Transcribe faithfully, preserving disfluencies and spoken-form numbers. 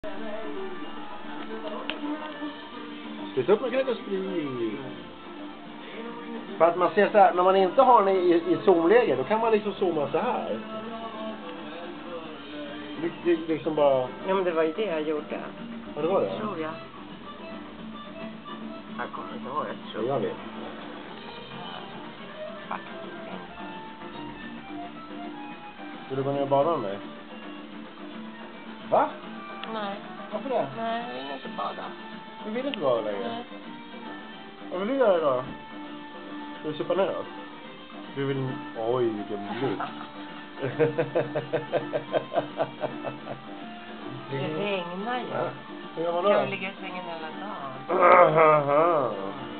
Sluta upp med knäcka sprit. För att man ser så här, när man inte har den i, i zoomläge, då kan man liksom zooma så här. Det, det, liksom bara... Ja, men det var ju det jag gjorde. Ja, det var det. Tror jag. Jag kommer inte ihåg, jag tror. Ja, jag vet. Faktiskt. Vill du gå ner och bada med mig? Va? Nej. Varför det? Nej, jag vill inte bada. Du vill inte bada längre? Nej. Vad vill du göra idag? Vill du supa ner oss? Du vill... Oj, vilken blutt. Det regnar ju. Ja. Hur gör man då? Kan vi ligga i sängen hela dagen?